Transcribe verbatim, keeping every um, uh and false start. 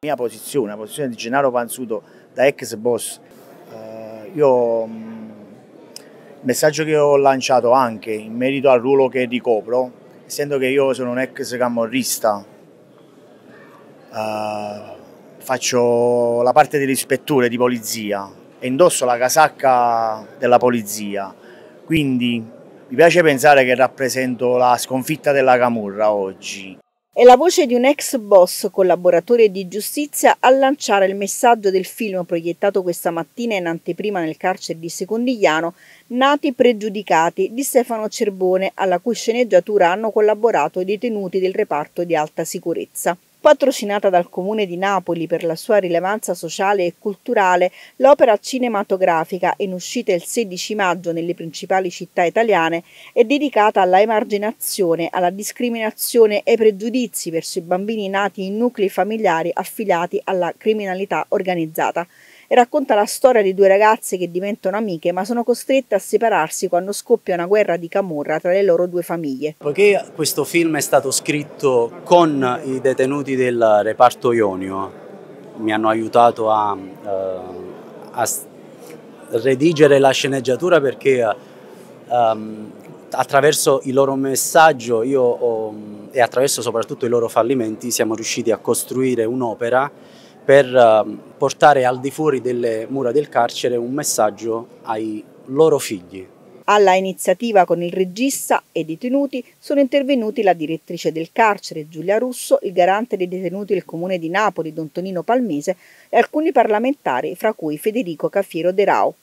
La mia posizione, la posizione di Gennaro Panzuto da ex boss, eh, io mh, il messaggio che ho lanciato anche in merito al ruolo che ricopro, essendo che io sono un ex camorrista, eh, faccio la parte dell'ispettore di polizia e indosso la casacca della polizia, quindi mi piace pensare che rappresento la sconfitta della camorra oggi. È la voce di un ex boss collaboratore di giustizia a lanciare il messaggio del film proiettato questa mattina in anteprima nel carcere di Secondigliano, Nati pregiudicati, di Stefano Cerbone, alla cui sceneggiatura hanno collaborato i detenuti del reparto di alta sicurezza. Patrocinata dal Comune di Napoli per la sua rilevanza sociale e culturale, l'opera cinematografica, in uscita il sedici maggio nelle principali città italiane, è dedicata alla emarginazione, alla discriminazione e ai pregiudizi verso i bambini nati in nuclei familiari affiliati alla criminalità organizzata e racconta la storia di due ragazze che diventano amiche ma sono costrette a separarsi quando scoppia una guerra di camorra tra le loro due famiglie. Poiché questo film è stato scritto con i detenuti del reparto Ionio, mi hanno aiutato a, uh, a redigere la sceneggiatura perché um, attraverso il loro messaggio io ho, e attraverso soprattutto i loro fallimenti siamo riusciti a costruire un'opera per uh, portare al di fuori delle mura del carcere un messaggio ai loro figli. Alla iniziativa con il regista e i detenuti sono intervenuti la direttrice del carcere Giulia Russo, il garante dei detenuti del Comune di Napoli Don Tonino Palmese e alcuni parlamentari, fra cui Federico Cafiero De Rao.